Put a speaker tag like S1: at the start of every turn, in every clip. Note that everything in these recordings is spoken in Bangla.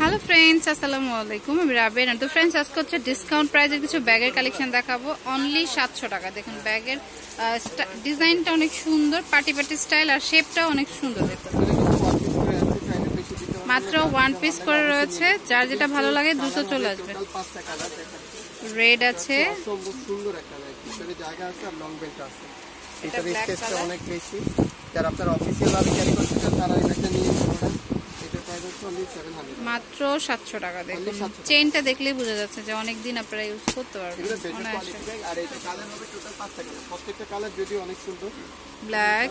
S1: হ্যালো ফ্রেন্ডস, আসসালামু আলাইকুম। আমি রাবেয়া। তো ফ্রেন্ডস, আজকে হচ্ছে ডিসকাউন্ট প্রাইসের কিছু ব্যাগের কালেকশন দেখাবো। অনলি 700 টাকা। দেখুন ব্যাগের ডিজাইনটা অনেক সুন্দর, পার্টি পার্টি স্টাইল, আর শেপটাও অনেক সুন্দর। দেখুন মাত্র ওয়ান পিস করে রয়েছে। যার যেটা ভালো লাগে দ্রুত চলে আসবে। রেড আছে,
S2: অনেক বেশি। যারা আপনার অফিসিয়াল ভাবে ক্যারি করতে চান তারা এটা নিয়ে
S1: মাত্র 700 টাকা। দেখুন চেইনটা দেখলেই বোঝা যাচ্ছে যে অনেক দিন আপনারা ইউজ করতে পারবেন।
S2: আর এটা কালার হবে টোটাল 5টা কালার। প্রত্যেকটা কালার যদি অনেক সুন্দর।
S1: ব্ল্যাক,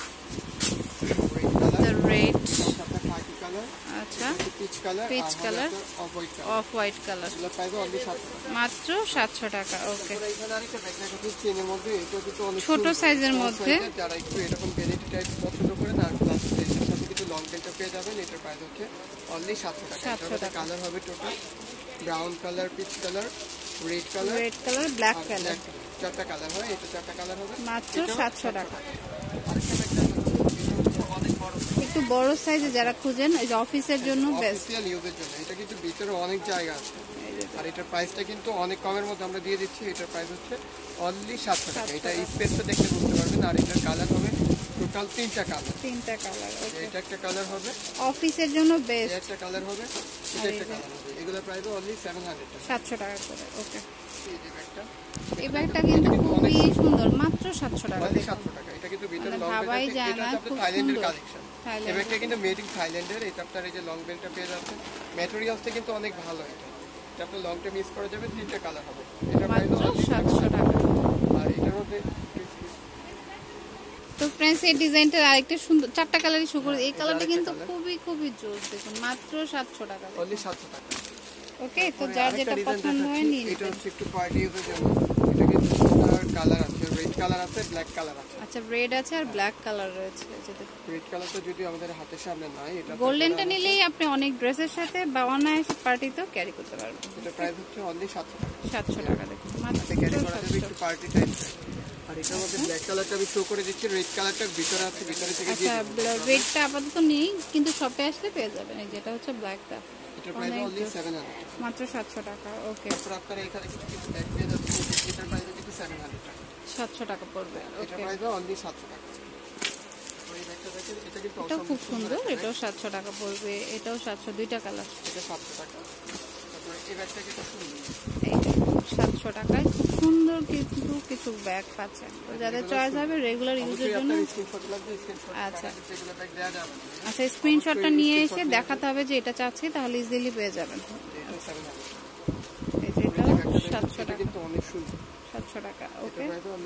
S1: রেড, আচ্ছা peach colour, off white colour. মাত্র 700 টাকা। ওকে, ছোট সাইজের মধ্যে
S2: যারা একটু এরকম ভ্যানিটি টাইপ পছন্দ করেন আর প্লাস এর সাথে কিছু লং বেল্টও পেয়ে যাবেন। এটার প্রাইস হচ্ছে অনলি 700 টাকা। এটার কালার হবে total brown colour, peach colour, red colour,
S1: black colour.
S2: চারটা কালার হয়। এটা চারটা কালার হবে
S1: মাত্র 700 টাকা। একটু বড় সাইজে যারা খুঁজেন, এই যে অফিসের জন্য বেস্ট,
S2: অফিসিয়াল ইউজের জন্য। এটা কিন্তু ভিতরে অনেক জায়গা আছে আর এটার প্রাইসটা কিন্তু অনেক কমের মধ্যে আমরা দিয়ে দিচ্ছি। এটার প্রাইস হচ্ছে অনলি 700 টাকা। এটা স্পেসটা দেখতে বুঝতে পারবেন। আর এটার কালার হবে টোটাল তিনটা কালার। এটা একটা কালার হবে
S1: অফিসের জন্য বেস্ট,
S2: একটা কালার হবে, এটা একটা কালার হবে। এগুলোর প্রাইস অনলি
S1: 700 টাকা করে। ওকে, এই ব্যাগটা কিন্তু খুবই সুন্দর, মাত্র 700 টাকা।
S2: 700 টাকা। এটা কিন্তু ভিতরে লং
S1: ভাবাই যায় না, খুব
S2: থাইল্যান্ডের
S1: সুন্দর
S2: কালেকশন। এই ব্যাগটা কিন্তু মেড ইন থাইল্যান্ডের। এটা আপনার এই যে লং বেল্টটা পেয়ে যাচ্ছেন। ম্যাটেরিয়ালসটা কিন্তু অনেক ভালো। এটা আপনার লংটা মিস করা যাবে। তিনটা কালার হবে। এটা প্রাইস
S1: মাত্র 700 টাকা।
S2: আর এটার মধ্যে
S1: তো ফ্রেন্ডস, এই ডিজাইনটা আরেকটা সুন্দর, চারটা কালারই শো করে। এই কালারটা কিন্তু খুবই জোস। দেখুন মাত্র 700 টাকা।
S2: অনলি 700 টাকা।
S1: ওকে, তো যার যেটা পছন্দ হয় নিন।
S2: এটা হচ্ছে একটু পার্টি ইউজের জন্য। এটা কিন্তু কালার আছে, রেড কালার আছে, ব্ল্যাক কালার আছে।
S1: আচ্ছা, রেড আছে আর ব্ল্যাক কালার রয়েছে।
S2: রেড কালারটা যদি আমাদের হাতের সামনে নাই, এটা
S1: গোল্ডেনটা নিলেই আপনি অনেক ড্রেসের সাথে বা অনায়াসে পার্টিতেও ক্যারি করতে পারবেন।
S2: এটা প্রাইস হচ্ছে অনলি 700 টাকা।
S1: 700 টাকা। দেখুন মাত্র
S2: ক্যারি করা যাবে একটু পার্টি টাইপ। আর এটার মধ্যে ব্ল্যাক কালারটা আমি শো করে দিচ্ছি। রেড কালারটা ভিতরে আছে, ভিতরে থেকে দিয়ে
S1: আচ্ছা, রেডটা আপাতত নেই, কিন্তু শপে আসলে পেয়ে যাবেন। এই যেটা হচ্ছে ব্ল্যাকটা,
S2: এটা প্রাইস অনলি 700
S1: মাত্র 700 টাকা। ওকে,
S2: তারপর আপনারা এখানে কিছু ব্যাগ পেয়ে যাচ্ছেন। এটার প্রাইস কিন্তু 700 টাকা।
S1: 700 টাকা পড়বে।
S2: এটা প্রাইস অনলি 700 টাকা। ওই ব্যাগটা দেখেন, এটা কিন্তু
S1: এটাও খুব সুন্দর। এটাও 700 টাকা পড়বে। এটাও 700, দুইটা কালার।
S2: এটা 700 টাকা। তারপর এই ব্যাগটা কিন্তু সুন্দর,
S1: এই 700 টাকায় খুব সুন্দর কিন্তু কিছু ব্যাগ পাচ্ছেন। তো যাদের চয়েস হবে রেগুলার ইউজের জন্য। আচ্ছা আচ্ছা, স্ক্রিনশটটা নিয়ে এসে দেখাতে হবে যে এটা চাচ্ছি, তাহলে ইজিলি পেয়ে যাবেন। এই যে এটাও 700 টাকা।
S2: কিন্তু অনেক সুন্দর।
S1: 700 টাকা। ওকে,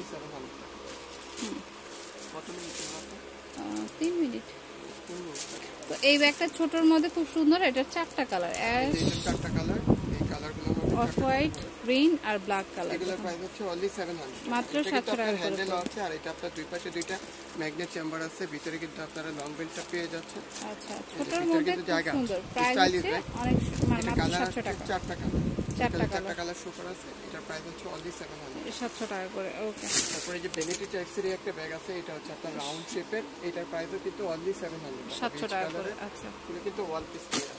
S1: 3 মিনিট। তো এই ব্যাগটা ছোটর মধ্যে খুব সুন্দর। এটা চারটা কালার,
S2: চারটা কালার। এই কালারগুলো
S1: অফ হোয়াইট, গ্রিন আর ব্ল্যাক কালার।
S2: এগুলোর প্রাইস হচ্ছে অনলি 700।
S1: মাত্র 700 টাকা করে।
S2: হ্যান্ডেল আছে আর এটা আপনার দুই পাশে দুইটা ম্যাগনেট চেম্বার আছে। ভিতরে কিন্তু আপনারা লং বেল্টটা পেয়ে যাচ্ছেন।
S1: আচ্ছা, ছোটর মধ্যে খুব সুন্দর। প্রাইস হচ্ছে অনেক, মাত্র 700 টাকা। চারটা
S2: কালার শো করা আছে। এটা প্রাইস হচ্ছে অনলি
S1: 700 টাকা করে। ওকে,
S2: তারপরে এই যে বেনিটি ট্যাক্সের একটা ব্যাগ আছে। এটা হচ্ছে আপনার রাউন্ড শেপের। এটার প্রাইসও কিন্তু অনলি
S1: 700 টাকা করে। আচ্ছা,
S2: এটা কিন্তু ওয়ান পিস পেয়ে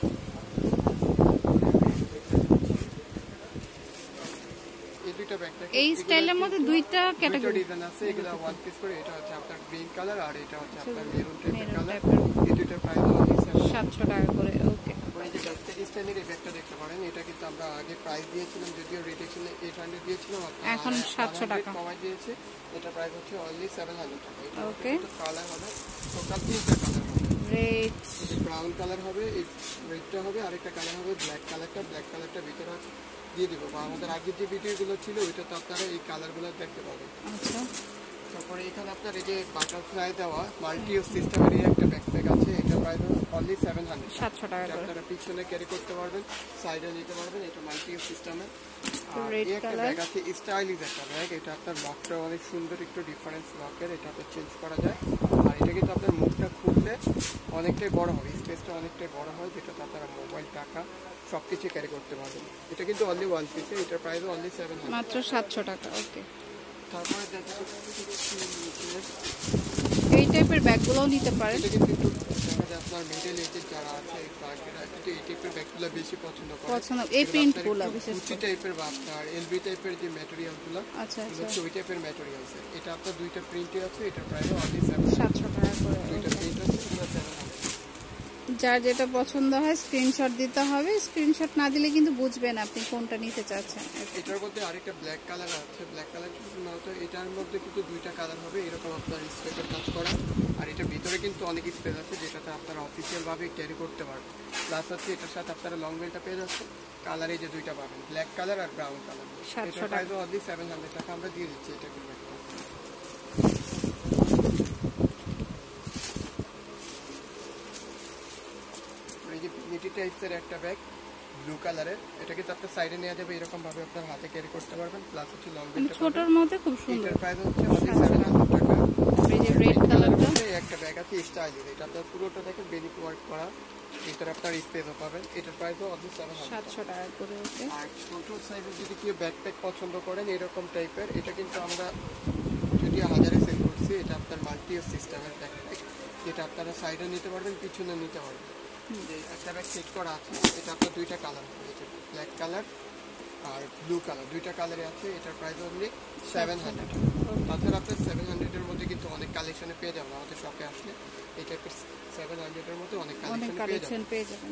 S1: এই স্টাইলের মধ্যে দুইটা ক্যাটাগরি
S2: ডিজাইন আছে। এগুলা ওয়ান পিস করে। এটা হচ্ছে আপনার গ্রিন কালার আর এটা হচ্ছে আপনার মেরুন টাইপের কালার। এই দুইটার প্রাইস অনলি
S1: 700 টাকা করে। ওকে,
S2: এই যে ডাস্টেড স্টাইলের এই ব্যাগটা দেখতে পারেন। এটা কিন্তু আমরা আগে প্রাইস দিয়েছিলাম, যদিও রিটেকশনে 800 দিয়েছিলাম,
S1: এখন 700 টাকা
S2: কমাই দিয়েছে। এটা প্রাইস হচ্ছে অনলি 700 টাকা।
S1: ওকে,
S2: কালার হবে টোটাল তিনটা কালার হবে।
S1: রেড,
S2: ব্রাউন কালার হবে, এই রেডটা হবে, আরেকটা কালার হবে ব্ল্যাক কালারটা। ব্ল্যাক কালারটা ভিতরে আছে দিয়ে দিব, বা আমাদের আগের যে ভিডিওগুলো ছিল ওইটা তো আপনারা এই কালারগুলো দেখতে পাবেন।
S1: আচ্ছা,
S2: তারপরে এখানে আপনার এই যে বাটারফ্লাই দেওয়া মাল্টি ইউজ সিস্টেমের একটা ব্যাকপ্যাক আছে। এটা প্রাইস অনলি
S1: 700 টাকা করে।
S2: আপনারা পিছনে ক্যারি করতে পারবেন, সাইডে নিতে পারবেন। এটা মাল্টি ইউজ সিস্টেমের।
S1: রেড
S2: একটা
S1: কালার
S2: ব্যাগ আছে, স্টাইলিশ একটা ব্যাগ। এটা আপনার লকটা অনেক সুন্দর, একটু ডিফারেন্স লকের। এটা আপনার চেঞ্জ করা যায়। আর এটা কিন্তু আপনার মুখটা খুললে অনেকটাই বড় হবে, স্পেসটা অনেকটাই বড় হয়, যেটাতে আপনারা মোবাইল, টাকা সবকিছু ক্যারি করতে পারবেন। এটা কিন্তু অনলি ওয়ান পিসে। এটার প্রাইস অনলি 700,
S1: মাত্র 700 টাকা। ওকে,
S2: তারপরে
S1: এই টাইপের ব্যাগগুলোও নিতে পারেন।
S2: এটা কিন্তু একটু দেখা যায় আপনার মিডল এজের যারা আছে ক্লায়েন্টরা কিন্তু এই টাইপের ব্যাগগুলো বেশি পছন্দ করে।
S1: এই প্রিন্টগুলো বিশেষ
S2: কুচি টাইপের বা আপনার এলবি টাইপের যে ম্যাটেরিয়ালগুলো,
S1: আচ্ছা
S2: ওই টাইপের ম্যাটেরিয়ালস। এটা আপনার দুইটা প্রিন্টে আছে, এটা প্রায়
S1: 700 টাকা করে।
S2: দুইটা প্রিন্ট আছে, এগুলো 700।
S1: যার যেটা পছন্দ হয় স্ক্রিনশট দিতে হবে। স্ক্রিনশট না দিলে কিন্তু বুঝবেন আপনি কোনটা নিতে চাচ্ছেন।
S2: এটার মধ্যে আরেকটা ব্ল্যাক কালার আছে, ব্ল্যাক কালার কিন্তু না হতো, এটার মধ্যে কিন্তু দুইটা কালার হবে এরকম আপনার স্পেসের কাজ করা। আর এটার ভিতরে কিন্তু অনেক স্পেস আছে যেটাতে আপনারা অফিসিয়ালভাবে ক্যারি করতে পারবেন। প্লাস হচ্ছে এটার সাথে আপনারা লং বেলটা পেয়ে যাচ্ছে, কালারে যে দুইটা পাবেন, ব্ল্যাক কালার আর ব্রাউন কালার। এটার প্রাইস অনলি 700 টাকা আমরা দিয়ে দিচ্ছি। এটা কিন্তু মিটি টাইপসের একটা ব্যাগ ব্লু কালারের, এটা কিন্তু আপনার সাইডে নেওয়া যাবে, এরকম ভাবে আপনার হাতে ক্যারি করতে পারবেন। প্লাস হচ্ছে লং বেল্ট
S1: ছোটর মধ্যে খুব সুন্দর।
S2: এটার প্রাইস হচ্ছে 700 টাকা।
S1: এই যে রেড কালারটা
S2: একটা ব্যাগ আছে স্টাইলিশ, এটা আপনার পুরোটা দেখেন বেনিক ওয়ার্ক করা, ভিতরে আপনার স্পেসও পাবেন। এটার প্রাইসও
S1: 700 টাকা করে ওকে।
S2: আর ছোট সাইজের যদি কেউ ব্যাকপ্যাক পছন্দ করেন এরকম টাইপের, এটা কিন্তু আমরা যদি 1000-এ সেল করছি। এটা আপনার মাল্টি সিস্টেমের ব্যাকপ্যাক, যেটা আপনারা সাইডে নিতে পারবেন, পিছনে নিতে পারবেন। যে একটা ব্যাগ সেট করা আছে, এটা আপনার দুইটা কালার আছে, ব্ল্যাক কালার আর ব্লু কালার, দুইটা কালারে আছে। এটার প্রাইস অনলি 700 টাকা। তাছাড়া আপনার 700-এর মধ্যে কিন্তু অনেক কালেকশনে পেয়ে যাবেন আমাদের শপে আসলে। এই টাইপের 700-এর মধ্যে অনেক কালেকশন পেয়ে যাবেন।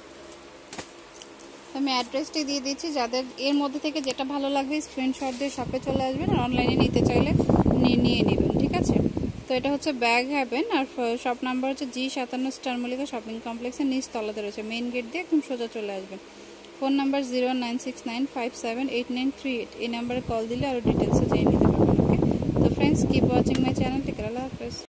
S1: আমি অ্যাড্রেসটি দিয়ে দিচ্ছি, যাদের এর মধ্যে থেকে যেটা ভালো লাগবে স্ক্রিনশট দিয়ে শপে চলে আসবেন, আর অনলাইনে নিতে চাইলে নিয়ে নেবেন, ঠিক আছে। তো এটা হচ্ছে ব্যাগ হ্যাভেন, আর শপ নাম্বার হচ্ছে G57 স্টার মল্লিকা শপিং কমপ্লেক্সের নিচ তলাতে রয়েছে। মেইন গেট দিয়ে একদম সোজা চলে আসবেন। Phone number 0969578938। এই নাম্বারে কল দিলে আরও ডিটেলসে জেনে নিতে পারবেন। ওকে, তো friends, keep watching my channel. Take care, আল্লাহ হাফেজ।